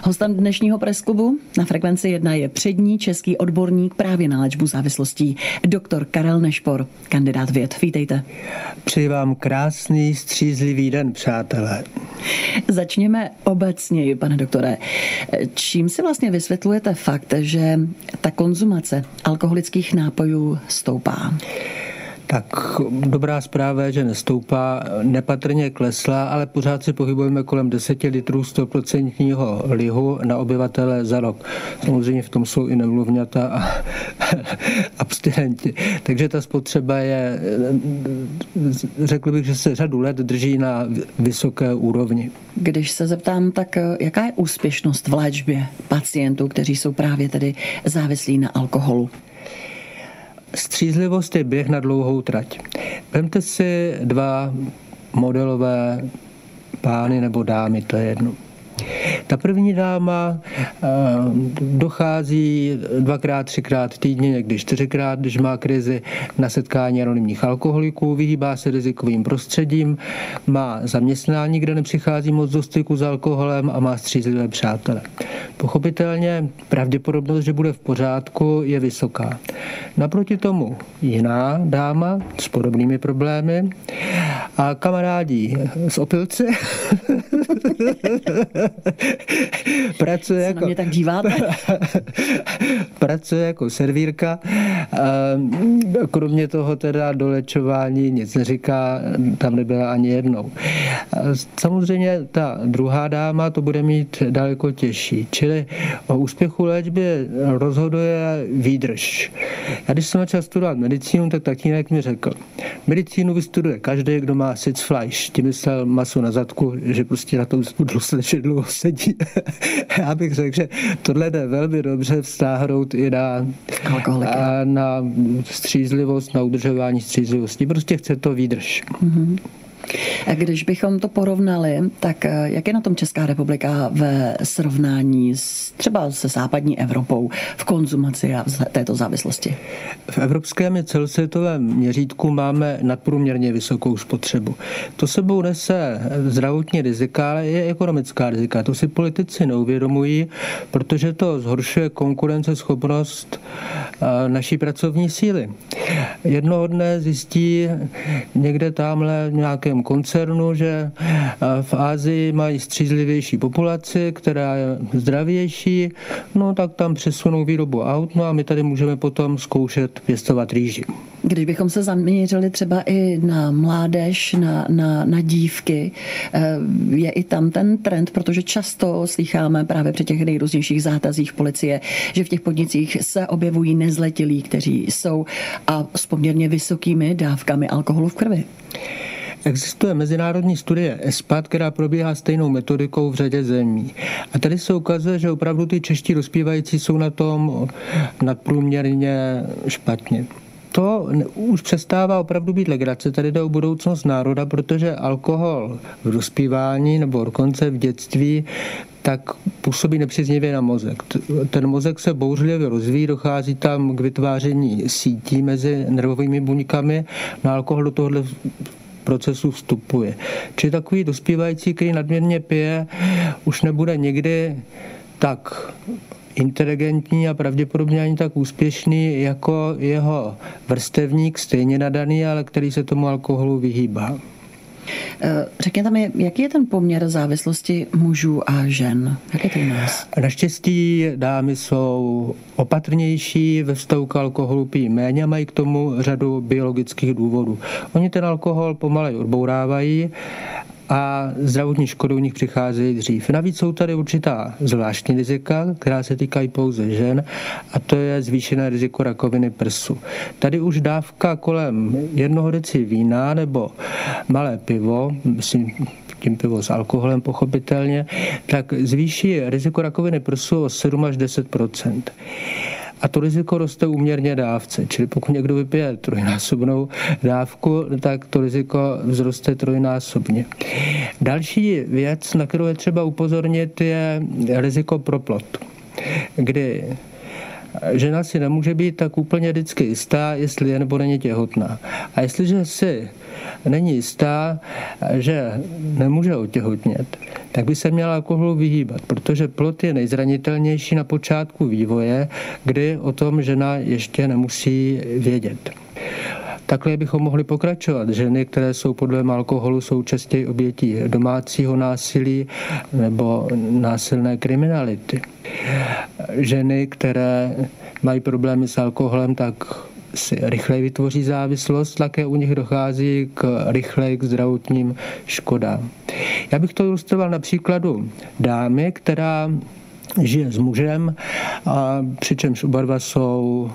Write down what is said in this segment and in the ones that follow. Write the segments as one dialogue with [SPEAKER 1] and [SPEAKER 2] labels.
[SPEAKER 1] Hostem dnešního Pressklubu na Frekvenci 1 je přední český odborník právě na léčbu závislostí, doktor Karel Nešpor, kandidát věd. Vítejte.
[SPEAKER 2] Přeji vám krásný, střízlivý den, přátelé.
[SPEAKER 1] Začněme obecněji, pane doktore. Čím si vlastně vysvětlujete fakt, že ta konzumace alkoholických nápojů stoupá?
[SPEAKER 2] Tak dobrá zpráva je, že nestoupá, nepatrně klesla, ale pořád si pohybujeme kolem 10 litrů 100% lihu na obyvatele za rok. Samozřejmě v tom jsou i nemluvňata a abstinenti. Takže ta spotřeba je, řekl bych, že se řadu let drží na vysoké úrovni.
[SPEAKER 1] Když se zeptám, tak jaká je úspěšnost v léčbě pacientů, kteří jsou právě tedy závislí na alkoholu?
[SPEAKER 2] Střízlivost je běh na dlouhou trať. Vemte si dva modelové pány nebo dámy, to je jedno. Ta první dáma dochází 2x, 3x týdně, někdy 4x, když má krizi, na setkání anonymních alkoholiků, vyhýbá se rizikovým prostředím, má zaměstnání, kde nepřichází moc do styku s alkoholem a má střízlivé přátele. Pochopitelně pravděpodobnost, že bude v pořádku, je vysoká. Naproti tomu jiná dáma s podobnými problémy a kamarádi z opilci pracuje jako servírka. Kromě toho teda do léčování nic neříká, tam nebyla ani jednou. Samozřejmě ta druhá dáma to bude mít daleko těžší. Čili o úspěchu léčby rozhoduje výdrž. Já když jsem začal studovat medicínu, tak tatínek mi řekl, medicínu vystuduje každý, kdo má Sitzfleisch, tím myslel maso na zadku, že prostě na tom dlouho sedí. Já bych řekl, že tohle jde velmi dobře vztáhnout i na střízlivost, na udržování střízlivosti. Prostě chce to výdrž.
[SPEAKER 1] Mm-hmm. Když bychom to porovnali, tak jak je na tom Česká republika ve srovnání třeba se západní Evropou v konzumaci a v této závislosti?
[SPEAKER 2] V evropském i celosvětovém měřítku máme nadprůměrně vysokou spotřebu. To sebou nese zdravotní rizika, ale i ekonomická rizika. To si politici neuvědomují, protože to zhoršuje konkurenceschopnost naší pracovní síly. Jednoho dne zjistí někde tamhle nějaké koncernu, že v Asii mají střízlivější populaci, která je zdravější, no tak tam přesunou výrobu aut, no a my tady můžeme potom zkoušet pěstovat rýži.
[SPEAKER 1] Když bychom se zaměřili třeba i na mládež, na dívky, je i tam ten trend, protože často slýcháme právě při těch nejrůznějších zátazích policie, že v těch podnicích se objevují nezletilí, kteří jsou a s poměrně vysokými dávkami alkoholu v krvi.
[SPEAKER 2] Existuje mezinárodní studie ESPAD, která probíhá stejnou metodikou v řadě zemí. A tady se ukazuje, že opravdu ty čeští dospívající jsou na tom nadprůměrně špatně. To už přestává opravdu být legrace, tady jde o budoucnost národa, protože alkohol v dospívání nebo dokonce v dětství tak působí nepříznivě na mozek. Ten mozek se bouřlivě rozvíjí, dochází tam k vytváření sítí mezi nervovými buňkami, na alkohol do tohohle procesu vstupuje. Čili takový dospívající, který nadměrně pije, už nebude nikdy tak inteligentní a pravděpodobně ani tak úspěšný jako jeho vrstevník, stejně nadaný, ale který se tomu alkoholu vyhýbá.
[SPEAKER 1] Řekněte mi, jaký je ten poměr závislosti mužů a žen? Jak je to u nás?
[SPEAKER 2] Naštěstí dámy jsou opatrnější, ve vztahu k alkoholu pijí méně a mají k tomu řadu biologických důvodů. Oni ten alkohol pomalej odbourávají a zdravotní škody u nich přicházejí dřív. Navíc jsou tady určitá zvláštní rizika, která se týkají pouze žen, a to je zvýšené riziko rakoviny prsu. Tady už dávka kolem 1 deci vína nebo malé pivo, myslím tím pivo s alkoholem pochopitelně, tak zvýší riziko rakoviny prsu o 7 až 10%. A to riziko roste úměrně dávce, čili pokud někdo vypije trojnásobnou dávku, tak to riziko vzroste trojnásobně. Další věc, na kterou je třeba upozornit, je riziko proplotu, kdy žena si nemůže být tak úplně vždycky jistá, jestli je nebo není těhotná. A jestliže si není jistá, že nemůže otěhotnět, tak by se měla alkoholu vyhýbat, protože plod je nejzranitelnější na počátku vývoje, kdy o tom žena ještě nemusí vědět. Takhle bychom mohli pokračovat. Ženy, které jsou pod vlivem alkoholu, jsou častěji obětí domácího násilí nebo násilné kriminality. Ženy, které mají problémy s alkoholem, tak si rychleji vytvoří závislost, také u nich dochází rychleji k zdravotním škodám. Já bych to ilustroval na příkladu dámy, která žije s mužem, a přičemž oba dva jsou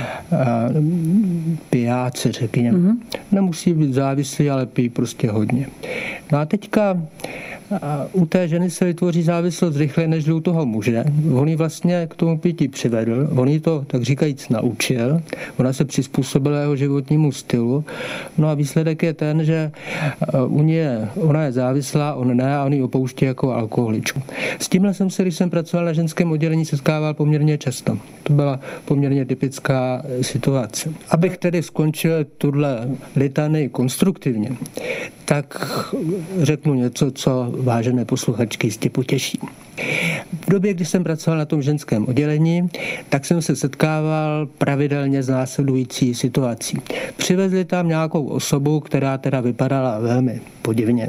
[SPEAKER 2] pijáci, řekněme. Nemusí být závislí, ale pijí prostě hodně. No a teďka u té ženy se vytvoří závislost rychleji než u toho muže. On ji vlastně k tomu pití přivedl, on ji to, tak říkajíc, naučil, ona se přizpůsobila jeho životnímu stylu, no a výsledek je ten, že ona je závislá, on ne, a on ji opouští jako alkoholičku. S tímhle jsem se, když jsem pracoval na ženském oddělení, setkával poměrně často. To byla poměrně typická situace. Abych tedy skončil tuhle litanii konstruktivně, tak řeknu něco, co vážené posluchačky jistě potěší. V době, kdy jsem pracoval na tom ženském oddělení, tak jsem se setkával pravidelně s následující situací. Přivezli tam nějakou osobu, která teda vypadala velmi podivně.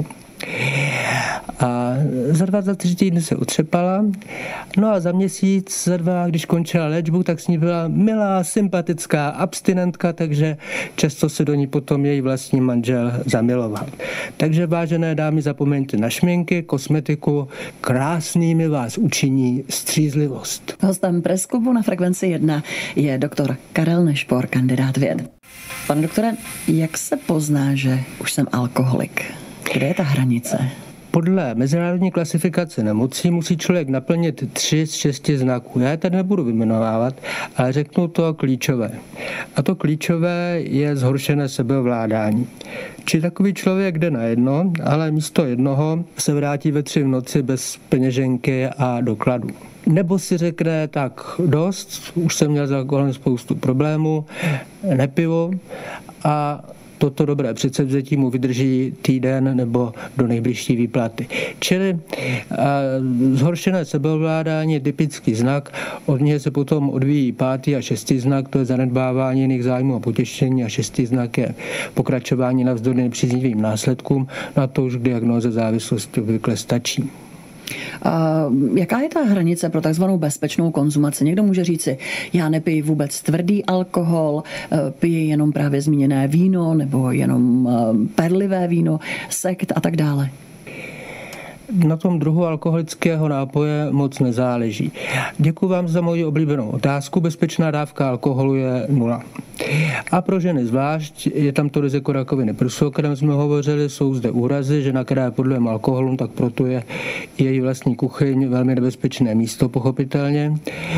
[SPEAKER 2] A za 2, za 3 týdny se otřepala, no a za měsíc, za 2, když končila léčbu, tak s ní byla milá, sympatická abstinentka, takže často se do ní potom její vlastní manžel zamiloval. Takže vážené dámy, zapomeňte na šminky, kosmetiku, krásnými vás učiní střízlivost.
[SPEAKER 1] Hostem Press Klubu na Frekvenci 1 je doktor Karel Nešpor, kandidát věd. Pane doktore, jak se pozná, že už jsem alkoholik? Kde je ta hranice?
[SPEAKER 2] Podle mezinárodní klasifikace nemocí musí člověk naplnit 3 z 6 znaků. Já je tady nebudu vyjmenovávat, ale řeknu to klíčové. A to klíčové je zhoršené sebeovládání. Či takový člověk jde na jedno, ale místo jednoho se vrátí ve 3 v noci bez peněženky a dokladu. Nebo si řekne, tak dost, už jsem měl za alkoholem spoustu problémů, nepiju, a toto dobré předsevzetí mu vydrží týden nebo do nejbližší výplaty. Čili zhoršené sebeovládání je typický znak, od něj se potom odvíjí 5. a 6. znak, to je zanedbávání jiných zájmů a potěšení, a 6. znak je pokračování navzdory nepříznivým následkům, na to už k diagnóze závislosti obvykle stačí.
[SPEAKER 1] Jaká je ta hranice pro takzvanou bezpečnou konzumaci? Někdo může říci, já nepiju vůbec tvrdý alkohol, piju jenom právě zmíněné víno nebo jenom perlivé víno, sekt a tak dále.
[SPEAKER 2] Na tom druhu alkoholického nápoje moc nezáleží. Děkuji vám za moji oblíbenou otázku. Bezpečná dávka alkoholu je 0. A pro ženy zvlášť je tam to riziko rakoviny prsu, o kterém jsme hovořili, jsou zde úrazy, žena, která je pod vlivem alkoholu, tak proto je její vlastní kuchyň velmi nebezpečné místo, pochopitelně.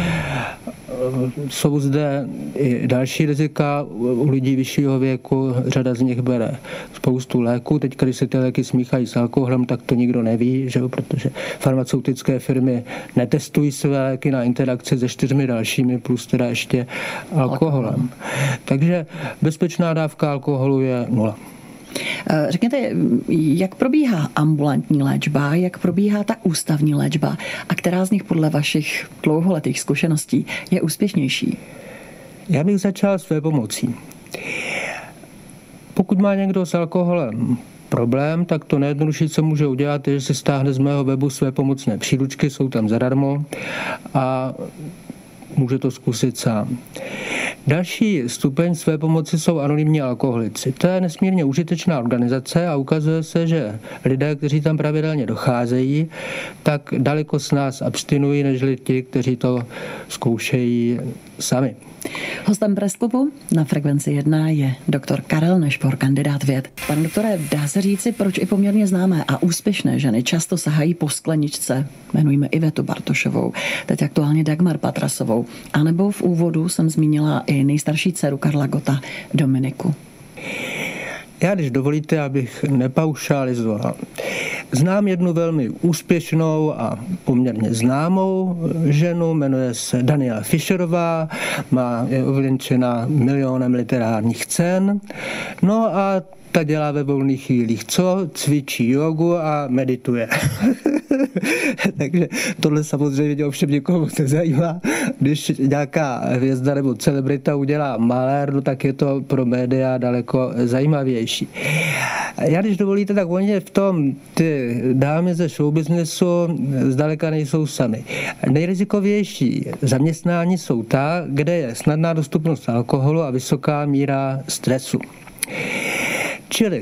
[SPEAKER 2] Jsou zde i další rizika u lidí vyššího věku, řada z nich bere spoustu léků. Teď, když se ty léky smíchají s alkoholem, tak to nikdo neví, že? Protože farmaceutické firmy netestují své léky na interakci se 4 dalšími, plus teda ještě alkoholem. Takže bezpečná dávka alkoholu je 0.
[SPEAKER 1] Řekněte, jak probíhá ambulantní léčba, jak probíhá ta ústavní léčba a která z nich podle vašich dlouholetých zkušeností je úspěšnější?
[SPEAKER 2] Já bych začal své pomocí. Pokud má někdo s alkoholem problém, tak to nejjednodušší, co může udělat, je, že si stáhne z mého webu své pomocné příručky, jsou tam zadarmo a může to zkusit sám. Další stupeň své pomoci jsou anonymní alkoholici. To je nesmírně užitečná organizace a ukazuje se, že lidé, kteří tam pravidelně docházejí, tak daleko s nás abstinují, než ti, kteří to zkoušejí sami.
[SPEAKER 1] Hostem Press Klubu na Frekvenci 1 je doktor Karel Nešpor, kandidát věd. Pane doktore, dá se říci, proč i poměrně známé a úspěšné ženy často sahají po skleničce? Jmenujeme Ivetu Bartošovou, teď aktuálně Dagmar Patrasovou. A nebo v úvodu jsem zmínila i nejstarší dceru Karla Gotta, Dominiku.
[SPEAKER 2] Já, když dovolíte, abych nepaušalizoval, Znám jednu velmi úspěšnou a poměrně známou ženu, jmenuje se Daniela Fischerová, je ovlivněna milionem literárních cen. No a ta dělá ve volných chvílích co? Cvičí jogu a medituje. Takže tohle samozřejmě ovšem někoho nezajímá. Když nějaká hvězda nebo celebrita udělá malér, no tak je to pro média daleko zajímavější. Já, když dovolíte, tak oni v tom ty dámy ze showbiznesu zdaleka nejsou sami. Nejrizikovější zaměstnání jsou ta, kde je snadná dostupnost alkoholu a vysoká míra stresu. Čili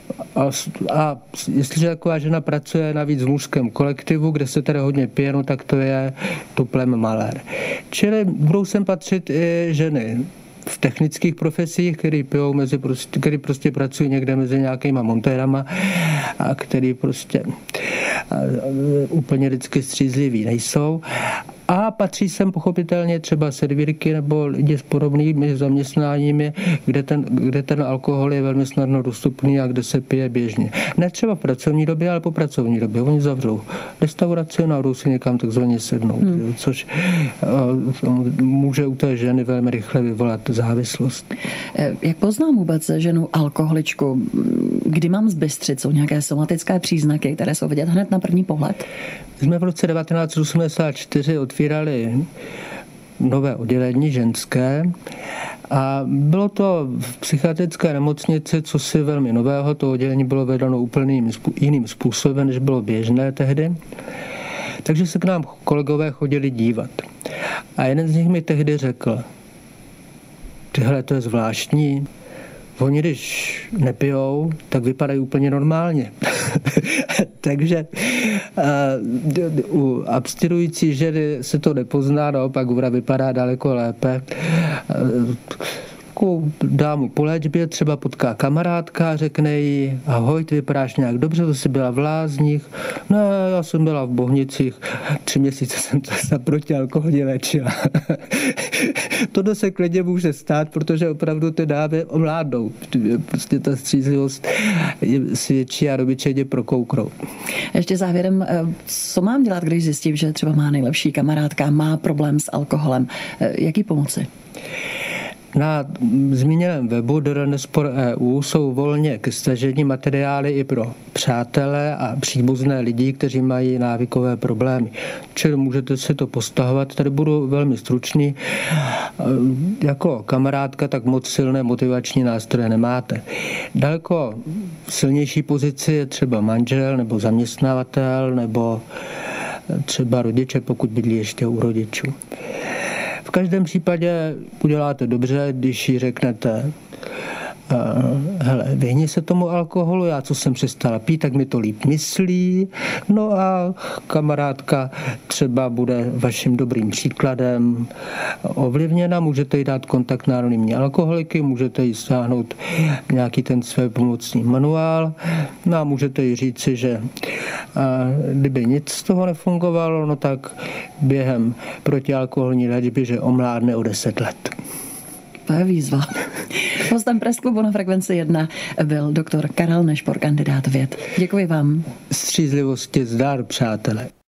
[SPEAKER 2] a jestliže taková žena pracuje navíc v mužském kolektivu, kde se tedy hodně pije, no tak to je tuplem malér. Čili budou sem patřit i ženy v technických profesích, který prostě pracují někde mezi nějakýma montérama a který prostě úplně vždycky střízliví nejsou. A patří sem pochopitelně třeba servírky nebo lidi s podobnými zaměstnáními, kde ten alkohol je velmi snadno dostupný a kde se pije běžně. Ne třeba v pracovní době, ale po pracovní době. Oni zavřou restauraci a jdou si někam takzvaně sednout, což může u té ženy velmi rychle vyvolat závislost.
[SPEAKER 1] Jak poznám vůbec ženu alkoholičku? Kdy mám zbystřit? Jsou nějaké somatické příznaky, které jsou vidět hned na první pohled?
[SPEAKER 2] Jsme v roce 1984 otvírali nové oddělení ženské a bylo to v psychiatrické nemocnici, co si velmi nového. To oddělení bylo vedeno úplně jiným způsobem, než bylo běžné tehdy. Takže se k nám kolegové chodili dívat. A jeden z nich mi tehdy řekl: tyhle, to je zvláštní. Oni, když nepijou, tak vypadají úplně normálně. Takže u abstinující ženy se to nepozná, naopak ona vypadá daleko lépe. Dámu po léčbě třeba potká kamarádka, řekne jí: ahoj, ty vypadáš nějak dobře, to jsi byla v Lázních. No, já jsem byla v Bohnicích, 3 měsíce jsem se protialkoholně léčila. Tohle se klidně může stát, protože opravdu ty dámy omládnou. Prostě ta střízlivost je svědčí a obyčejně prokoukrou.
[SPEAKER 1] Ještě závěrem, co mám dělat, když zjistím, že třeba má nejlepší kamarádka, má problém s alkoholem? Jaký pomoci?
[SPEAKER 2] Na zmíněném webu DRNespor.eu jsou volně ke stažení materiály i pro přátele a příbuzné lidi, kteří mají návykové problémy. Čili můžete si to postahovat. Tady budu velmi stručný. Jako kamarádka tak moc silné motivační nástroje nemáte. Daleko silnější pozici je třeba manžel nebo zaměstnavatel nebo třeba rodiče, pokud bydlí ještě u rodičů. V každém případě uděláte dobře, když jí řeknete: hele, vyhni se tomu alkoholu, já co jsem přestala pít, tak mi to líp myslí. No a kamarádka třeba bude vaším dobrým příkladem ovlivněna, můžete jí dát kontakt na anonymní alkoholiky, můžete jí stáhnout nějaký ten své pomocný manuál, no a můžete jí říci, že kdyby nic z toho nefungovalo, no tak během protialkoholní léčby, že omládne o 10 let.
[SPEAKER 1] To je výzva. Hostem Press Klubu na Frekvenci 1 byl doktor Karel Nešpor, kandidát věd. Děkuji vám.
[SPEAKER 2] Střízlivosti zdar, přátelé.